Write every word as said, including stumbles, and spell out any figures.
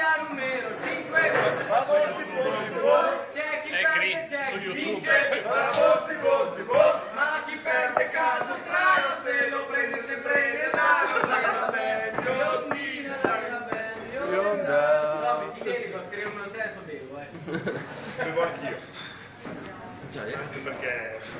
alla numero cinque. C'è chi perde, c'è chi vince. Ma chi perde caso strano, se lo prende sempre nell'anno. Sarà meglio, biondina, sarà meglio. Bionda. No, metti bene, lo scrivo una senso bevo, eh. Bevo anch'io. Già, eh? Perché